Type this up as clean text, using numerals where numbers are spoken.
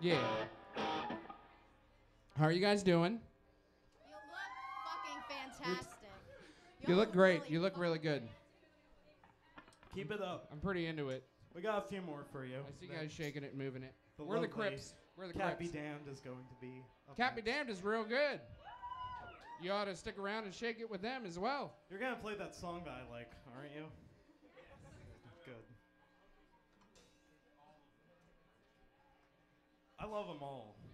Yeah. How are you guys doing? You look fucking fantastic. You look great. You look really good. Keep it up. I'm pretty into it. We got a few more for you. I see you guys shaking it and moving it. The We're the lovely Crypts. We're the Cat Be Crypts. Damned is going to be up Cat Be next. Damned is real good. You ought to stick around and shake it with them as well. You're going to play that song that I like, aren't you? Good. I love them all.